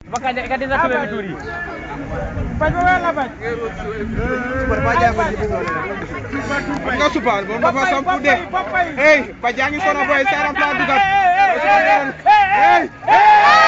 Baka ka dina ko be turi. Paj ba wala paj. Super ba ja ko jibu. Nga super bo dafa sampu de. Hey, pa jangi sona boy saram pla dugat. Hey!